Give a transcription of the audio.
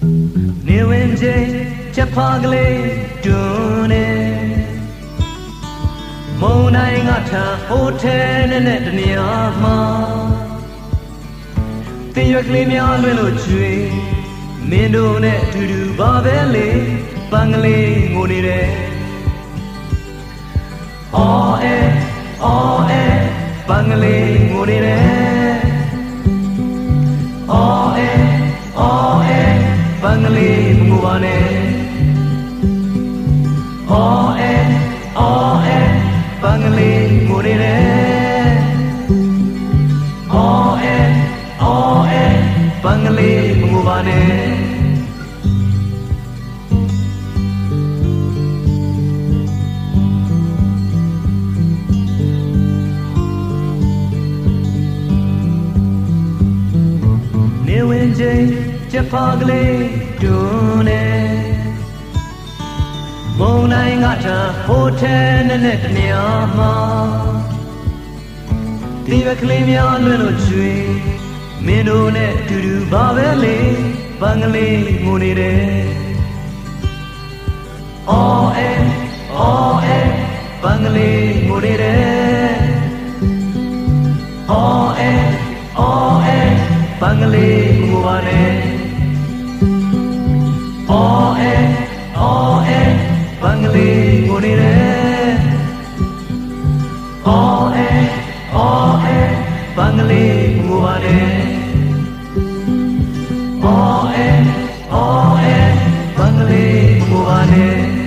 နေဝင်ချင်းချက်ဖားကလေးတွန်းနေမုံတိုင်းငါထဟိုထဲနဲ့တနေရာမှာတင်ရွက်ကလေးများလွင်လို့ကျွေးမင်းတို့နဲ့အတူတူပါပဲလေပန်းကလေးငိုနေတယ်အော်အဲပန်းကလေးငိုနေတယ်အော်အဲပန်းကလေးမငိုပါနဲ့အော်အဲပန်းကလေးငိုနေတယ်အော်အဲပန်းကလေးမငိုပါနဲ့နေဝင်ချင်းချက်ဖားကလေးတွန်းနေမုံတိုင်းငါထဟိုထဲနဲ့တနေရာမှာဒီဘက်ကလေးများလွင်လို့ကျွေးမင်းတို့နဲ့အတူတူပါပဲလေပန်းကလေးငိုနေတယ်အော်အဲပန်းကလေးငိုနေတယ်အော်အဲပန်းကလေးငိုပါနဲ့အော်အဲပန်းကလေးငိုနေတယ်အော်အဲပန်းကလေးငိုပါနဲ့အော်အဲပန်းကလေးငိုပါနဲ့